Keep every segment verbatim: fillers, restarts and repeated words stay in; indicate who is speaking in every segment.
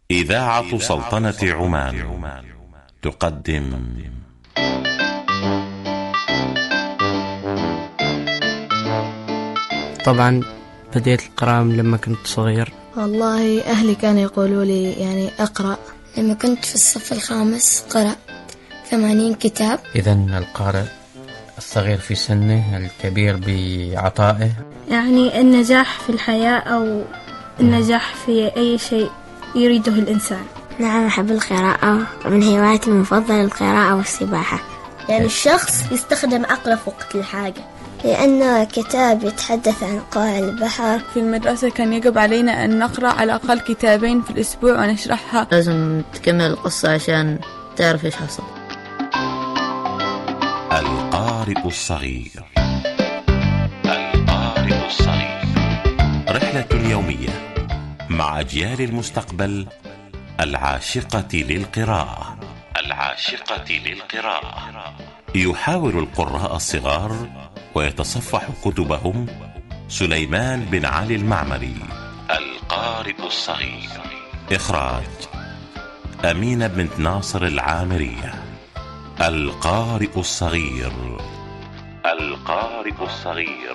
Speaker 1: إذاعة سلطنة عمان تقدم
Speaker 2: طبعا بديت القراءة لما كنت صغير.
Speaker 3: والله أهلي كانوا يقولوا لي يعني أقرأ.
Speaker 4: لما كنت في الصف الخامس قرأت ثمانين كتاب.
Speaker 5: إذن القارئ الصغير في سنه الكبير بعطائه،
Speaker 6: يعني النجاح في الحياة أو النجاح في أي شيء يريده الإنسان.
Speaker 4: نعم، أحب القراءة، من هواياتي المفضلة القراءة والسباحة.
Speaker 3: يعني الشخص يستخدم عقله في وقت الحاجة،
Speaker 4: لأنه كتاب يتحدث عن قاع البحر.
Speaker 7: في المدرسة كان يجب علينا أن نقرأ على الأقل كتابين في الأسبوع ونشرحها.
Speaker 8: لازم تكمل القصة عشان تعرف إيش حصل.
Speaker 1: القارئ الصغير. القارئ الصغير، رحلة يومية مع أجيال المستقبل العاشقة للقراءة. العاشقة للقراءة. يحاور القراء الصغار ويتصفح كتبهم سليمان بن علي المعمري. القارئ الصغير، إخراج أمينة بنت ناصر العامرية. القارئ الصغير. القارئ الصغير.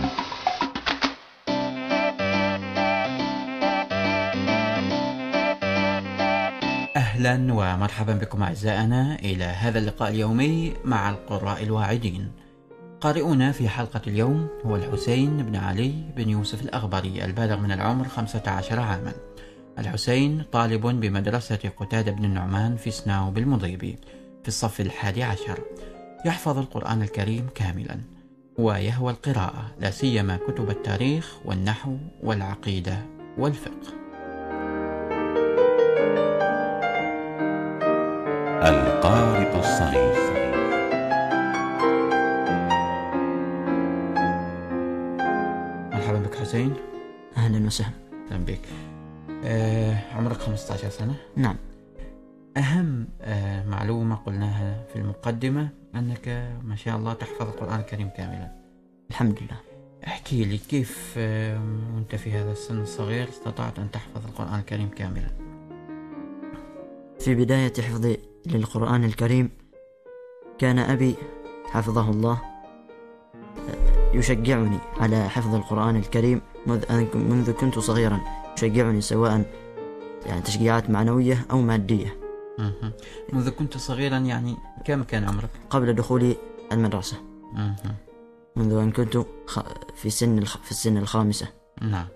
Speaker 5: أهلا ومرحبا بكم أعزائنا إلى هذا اللقاء اليومي مع القراء الواعدين. قارئنا في حلقة اليوم هو الحسين بن علي بن يوسف الأغبري البالغ من العمر خمسة عشر عاما. الحسين طالب بمدرسة قتادة بن النعمان في سناو بالمضيبي في الصف الحادي عشر. يحفظ القرآن الكريم كاملا ويهوى القراءة، لا سيما كتب التاريخ والنحو والعقيدة والفقه.
Speaker 1: القارئ الصغير.
Speaker 5: مرحبا بك حسين.
Speaker 8: أهلا وسهلا.
Speaker 5: أهلا بك. أه عمرك خمسة عشر سنة؟
Speaker 8: نعم.
Speaker 5: أهم أه معلومة قلناها في المقدمة أنك ما شاء الله تحفظ القرآن الكريم كاملا.
Speaker 8: الحمد لله.
Speaker 5: احكي لي كيف أه وانت في هذا السن الصغير استطعت أن تحفظ القرآن الكريم كاملا؟
Speaker 8: في بداية حفظي للقرآن الكريم كان أبي حفظه الله يشجعني على حفظ القرآن الكريم منذ كنت صغيرا، يشجعني سواء يعني تشجيعات معنوية أو مادية.
Speaker 5: منذ كنت صغيرا يعني كم كان عمرك؟
Speaker 8: قبل دخولي المدرسة. منذ أن كنت في سن في السن الخامسة.
Speaker 5: نعم.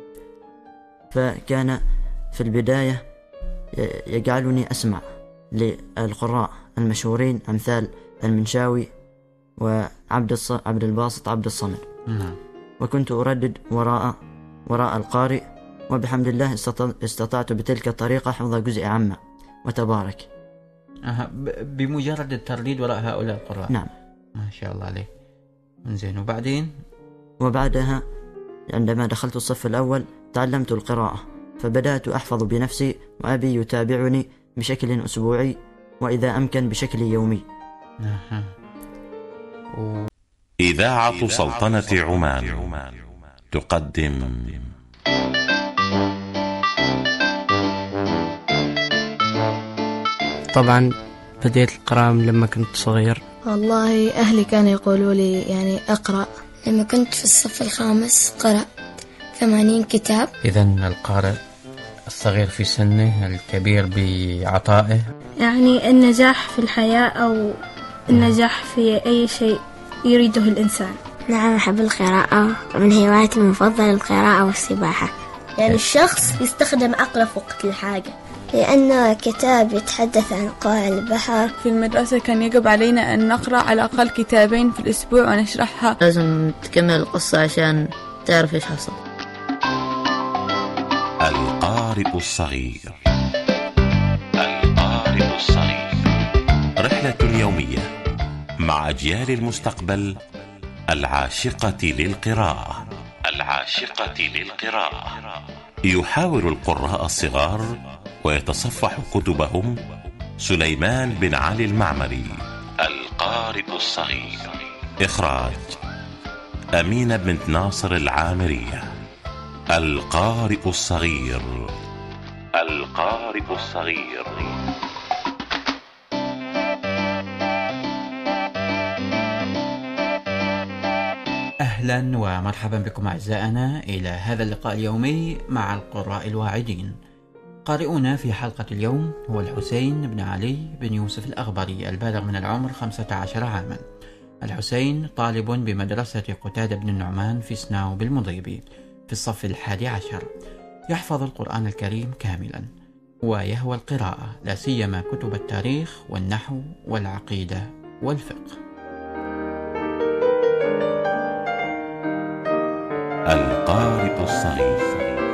Speaker 8: فكان في البداية يجعلني أسمع للقراء المشهورين أمثال المنشاوي وعبد الص... عبد الباسط عبد الصمد.
Speaker 5: نعم.
Speaker 8: وكنت أردد وراء وراء القارئ، وبحمد الله استط... استطعت بتلك الطريقة حفظ جزء عامة وتبارك.
Speaker 5: أه ب... بمجرد الترديد وراء هؤلاء القراء.
Speaker 8: نعم.
Speaker 5: ما شاء الله عليك. زين. وبعدين؟
Speaker 8: وبعدها عندما دخلت الصف الأول تعلمت القراءة، فبدأت أحفظ بنفسي وأبي يتابعني بشكل أسبوعي وإذا أمكن بشكل يومي.
Speaker 5: أه. و...
Speaker 1: إذاعة سلطنة عمان تقدم
Speaker 2: طبعا بديت القراءة لما كنت صغير.
Speaker 3: والله أهلي كانوا يقولوا لي يعني أقرأ.
Speaker 4: لما كنت في الصف الخامس قرأت ثمانين كتاب.
Speaker 5: إذن القارئ الصغير في سنه الكبير بعطائه،
Speaker 6: يعني النجاح في الحياة أو النجاح في أي شيء يريده الإنسان.
Speaker 4: نعم، أحب القراءة، من هواياتي المفضلة القراءة والسباحة.
Speaker 3: يعني الشخص يستخدم عقله في وقت الحاجة،
Speaker 4: لأنه كتاب يتحدث عن قاع البحر.
Speaker 7: في المدرسة كان يجب علينا أن نقرأ على الأقل كتابين في الأسبوع ونشرحها.
Speaker 8: لازم تكمل القصة عشان تعرف إيش حصل.
Speaker 1: القارئ الصغير. القارئ الصغير، رحلة يومية مع أجيال المستقبل العاشقة للقراءة. العاشقة للقراءة. يحاور القراء الصغار ويتصفح كتبهم سليمان بن علي المعمري. القارئ الصغير، إخراج أمينة بنت ناصر العامرية. القارئ الصغير. القارئ الصغير.
Speaker 5: أهلا ومرحبا بكم أعزائنا إلى هذا اللقاء اليومي مع القراء الواعدين. قارئنا في حلقة اليوم هو الحسين بن علي بن يوسف الأغبري البالغ من العمر خمسة عشر عاما. الحسين طالب بمدرسة قتادة بن النعمان في سناو بالمضيبي في الصف الحادي عشر، يحفظ القرآن الكريم كاملا ويهوى القراءة، لا سيما كتب التاريخ والنحو والعقيدة والفقه.
Speaker 1: القارئ الصغير.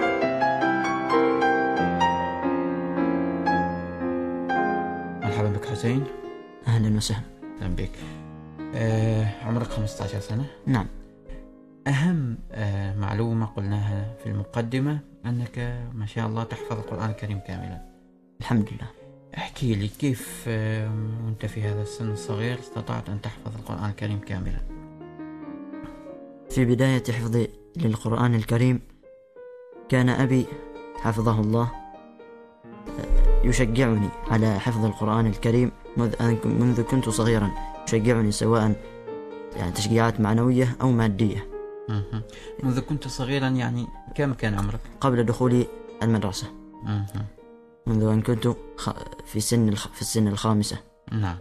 Speaker 5: مرحبا بك حسين.
Speaker 8: أهلا وسهلا.
Speaker 5: أهلا بك. آه، عمرك خمسة عشر سنة؟
Speaker 8: نعم.
Speaker 5: أهم آه، معلومة قلناها في المقدمة أنك ما شاء الله تحفظ القرآن الكريم كاملا.
Speaker 8: الحمد لله.
Speaker 5: احكي لي كيف آه، وانت في هذا السن الصغير استطعت أن تحفظ القرآن الكريم كاملا؟
Speaker 8: في بداية حفظي للقرآن الكريم كان أبي حفظه الله يشجعني على حفظ القرآن الكريم منذ كنت صغيرا، يشجعني سواء يعني تشجيعات معنوية أو مادية.
Speaker 5: منذ كنت صغيرا يعني كم كان عمرك؟
Speaker 8: قبل دخولي المدرسة. منذ أن كنت في سن في السن الخامسة.
Speaker 5: نعم.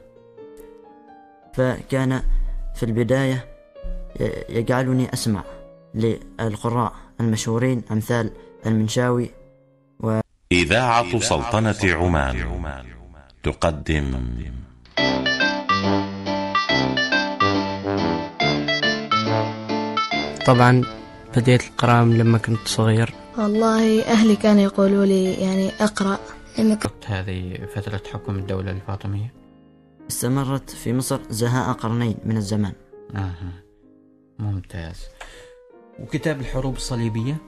Speaker 8: فكان في البداية يجعلني أسمع للقراء المشهورين أمثال المنشاوي و...
Speaker 1: إذاعة سلطنة عمان تقدم
Speaker 2: طبعا بديت القراءة لما كنت صغير.
Speaker 3: والله أهلي كانوا يقولوا لي يعني أقرأ لما كنت.
Speaker 5: هذه فترة حكم الدولة الفاطمية
Speaker 8: استمرت في مصر زهاء قرنين من الزمان.
Speaker 5: آه. ممتاز. وكتاب الحروب الصليبية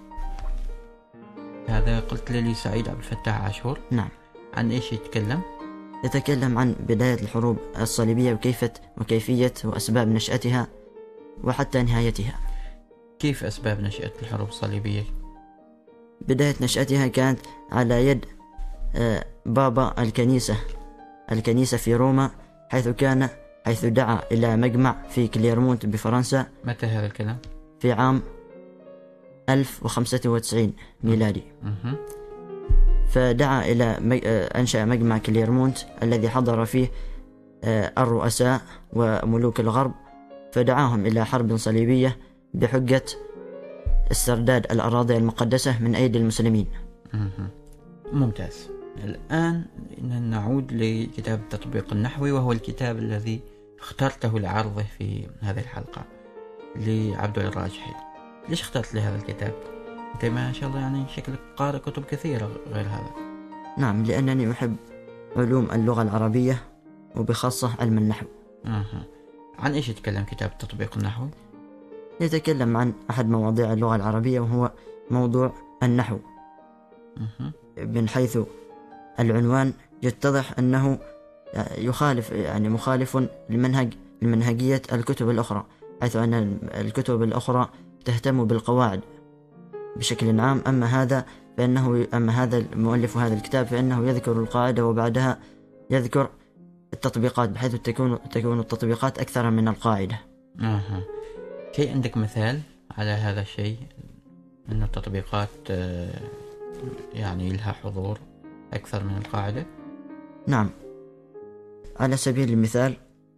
Speaker 5: هذا قلت لي سعيد عبد الفتاح عاشور.
Speaker 8: نعم.
Speaker 5: عن إيش يتكلم؟
Speaker 8: يتكلم عن بداية الحروب الصليبية وكيفية وكيفية وأسباب نشأتها وحتى نهايتها.
Speaker 5: كيف أسباب نشأة الحروب الصليبية؟
Speaker 8: بداية نشأتها كانت على يد بابا الكنيسة الكنيسة في روما، حيث كان حيث دعا إلى مجمع في كليرمونت بفرنسا.
Speaker 5: متى هذا الكلام؟
Speaker 8: في عام ألف وخمسة وتسعين ميلادي.
Speaker 5: م-
Speaker 8: فدعا إلى مج... أنشأ مجمع كليرمونت الذي حضر فيه الرؤساء وملوك الغرب، فدعاهم إلى حرب صليبية بحجة استرداد الأراضي المقدسة من أيدي المسلمين.
Speaker 5: م- ممتاز. الآن نعود لكتاب التطبيق النحوي، وهو الكتاب الذي اخترته لعرضه في هذه الحلقة لعبد الراجحي. ليش اخترت لهذا الكتاب؟ أنت ما شاء الله يعني شكلك قارئ كتب كثيرة غير هذا.
Speaker 8: نعم، لأنني أحب علوم اللغة العربية وبخاصة علم النحو.
Speaker 5: أه. عن إيش يتكلم كتاب التطبيق النحوي؟
Speaker 8: يتكلم عن أحد مواضيع اللغة العربية وهو موضوع النحو.
Speaker 5: أه.
Speaker 8: من حيث العنوان يتضح أنه يخالف يعني مخالف لمنهج لمنهجية الكتب الأخرى، حيث أن الكتب الأخرى تهتم بالقواعد بشكل عام، أما هذا فإنه أما هذا المؤلف هذا الكتاب فإنه يذكر القاعدة وبعدها يذكر التطبيقات، بحيث تكون تكون التطبيقات أكثر من القاعدة.
Speaker 5: أه. شيء عندك مثال على هذا الشيء، أن التطبيقات يعني لها حضور أكثر من القاعدة؟
Speaker 8: نعم، على سبيل المثال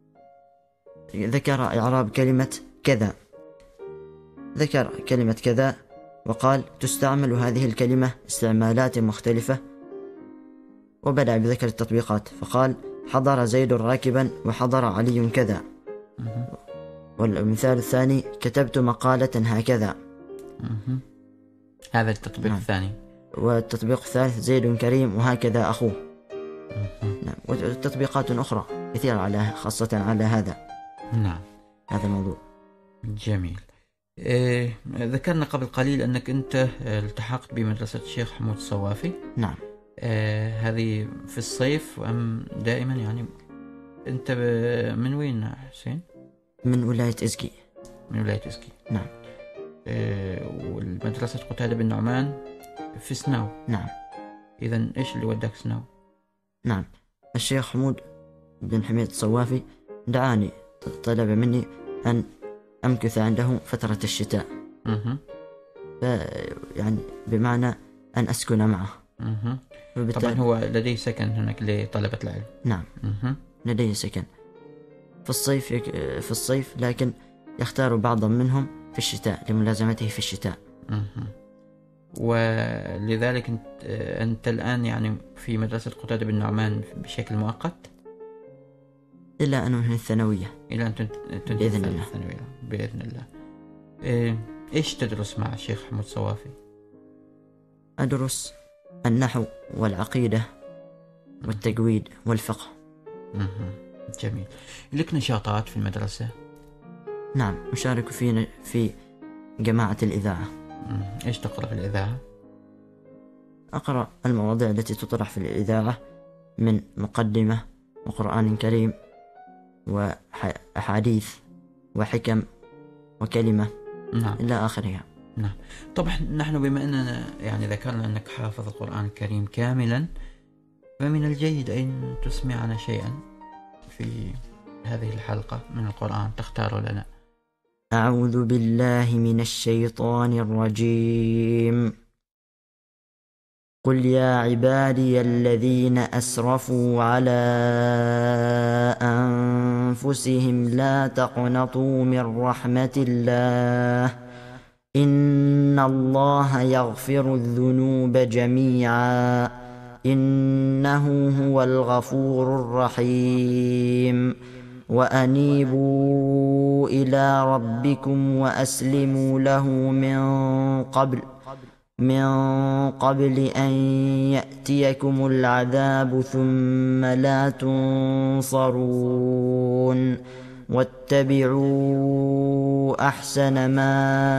Speaker 8: ذكر إعراب كلمة كذا، ذكر كلمة كذا وقال تستعمل هذه الكلمة استعمالات مختلفة، وبدأ بذكر التطبيقات فقال حضر زيد راكبا وحضر علي كذا. والمثال الثاني كتبت مقالة هكذا.
Speaker 5: هذا التطبيق نعم. الثاني.
Speaker 8: والتطبيق الثالث زيد كريم وهكذا أخوه. نعم. وتطبيقات أخرى كثيرة على خاصة على هذا.
Speaker 5: نعم.
Speaker 8: هذا الموضوع.
Speaker 5: جميل. إيه ذكرنا قبل قليل أنك أنت التحقت بمدرسة الشيخ حمود الصوافي.
Speaker 8: نعم.
Speaker 5: إيه هذه في الصيف أم دائما يعني؟ أنت من وين حسين؟
Speaker 8: من ولاية إزكي.
Speaker 5: من ولاية إزكي.
Speaker 8: نعم.
Speaker 5: إيه والمدرسة قتادة بن نعمان في سناو.
Speaker 8: نعم.
Speaker 5: إذا إيش اللي وداك سناو؟
Speaker 8: نعم، الشيخ حمود بن حميد الصوافي دعاني، طلب مني أن أمكث عنده فترة الشتاء.
Speaker 5: مه.
Speaker 8: يعني بمعنى أن أسكن معه.
Speaker 5: مه. طبعا هو لديه سكن هناك لطلبة العلم.
Speaker 8: نعم.
Speaker 5: مه.
Speaker 8: لديه سكن في الصيف يك... في الصيف، لكن يختار بعضا منهم في الشتاء لملازمته في الشتاء.
Speaker 5: مه. ولذلك أنت, أنت الآن يعني في مدرسة قتادة بن نعمان بشكل مؤقت
Speaker 8: إلى أن أنهي الثانوية.
Speaker 5: إلى أن تنتهي
Speaker 8: بإذن الله.
Speaker 5: الثانوية بإذن الله. إيش تدرس مع الشيخ حمود صوافي؟
Speaker 8: أدرس النحو والعقيدة والتجويد والفقه.
Speaker 5: مه. جميل. لك نشاطات في المدرسة؟
Speaker 8: نعم، أشارك في في جماعة الإذاعة.
Speaker 5: مه. إيش تقرأ في الإذاعة؟
Speaker 8: أقرأ المواضيع التي تطرح في الإذاعة من مقدمة وقرآن كريم وأحاديث وحكم وكلمة.
Speaker 5: نعم.
Speaker 8: إلى آخرها.
Speaker 5: نعم. طبعا نحن بما أننا يعني ذكرنا أنك حافظ القرآن الكريم كاملا، فمن الجيد أن تسمعنا شيئا في هذه الحلقة من القرآن تختار لنا.
Speaker 8: أعوذ بالله من الشيطان الرجيم. قل يا عبادي الذين أسرفوا على أنفسهم لا تقنطوا من رحمة الله إن الله يغفر الذنوب جميعا إنه هو الغفور الرحيم وأنيبوا إلى ربكم وأسلموا له من قبل من قبل أن يأتيكم العذاب ثم لا تنصرون واتبعوا أحسن ما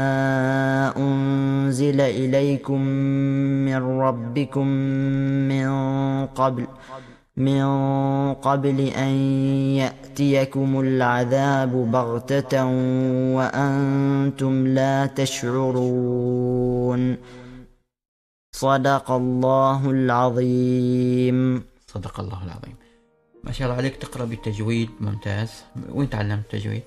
Speaker 8: أنزل إليكم من ربكم من قبل من قبل أن يأتيكم العذاب بغتة وأنتم لا تشعرون. صدق الله العظيم.
Speaker 5: صدق الله العظيم. ما شاء الله عليك، تقرأ بالتجويد ممتاز. وين تعلمت التجويد؟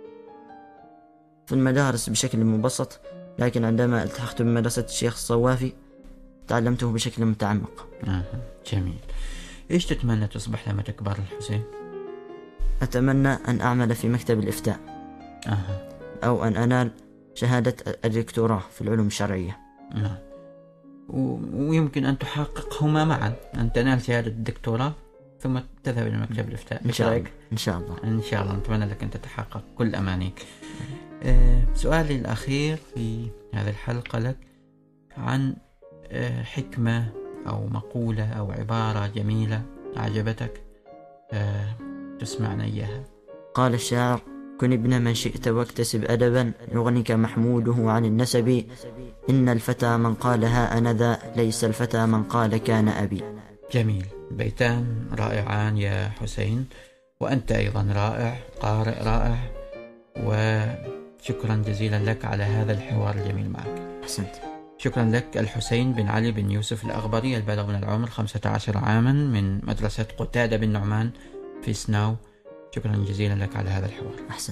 Speaker 8: في المدارس بشكل مبسط، لكن عندما التحقت بمدرسة الشيخ الصوافي تعلمته بشكل متعمق.
Speaker 5: آه. جميل. إيش تتمنى تصبح لما تكبر الحسين؟
Speaker 8: أتمنى أن أعمل في مكتب الإفتاء.
Speaker 5: آه.
Speaker 8: أو أن أنال شهادة الدكتوراه في العلوم الشرعية.
Speaker 5: نعم. ويمكن أن تحققهما معا، أن تنال شهادة الدكتوراه ثم تذهب إلى مكتب الإفتاء.
Speaker 8: إن شاء الله. إن شاء الله.
Speaker 5: إن شاء الله. نتمنى لك أن تتحقق كل أمانيك. أه سؤالي الأخير في هذه الحلقة لك عن أه حكمة أو مقولة أو عبارة جميلة أعجبتك أه تسمعنا إياها.
Speaker 8: قال الشاعر: كن ابن من شئت واكتسب أدبا يغنك محموده عن النسب إن الفتى من قالها أنا ذا ليس الفتى من قال كان أبي.
Speaker 5: جميل. بيتان رائعان يا حسين، وأنت أيضا رائع، قارئ رائع، وشكرا جزيلا لك على هذا الحوار الجميل معك.
Speaker 8: أحسنت.
Speaker 5: شكرا لك الحسين بن علي بن يوسف الأغبري البالغ من العمر خمسة عشر عاما من مدرسة قتادة بن نعمان في سناو. شكرا جزيلا لك على هذا الحوار.
Speaker 8: أحسنت.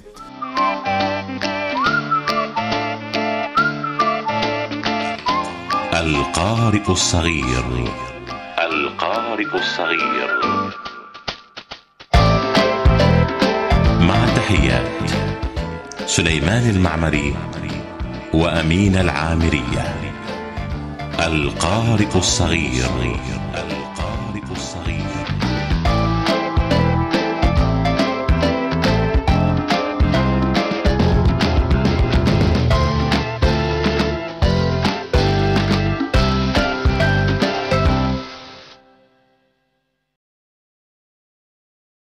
Speaker 1: القارئ الصغير. القارئ الصغير. مع تحيات سليمان المعمري وأمين العامرية. القارئ الصغير.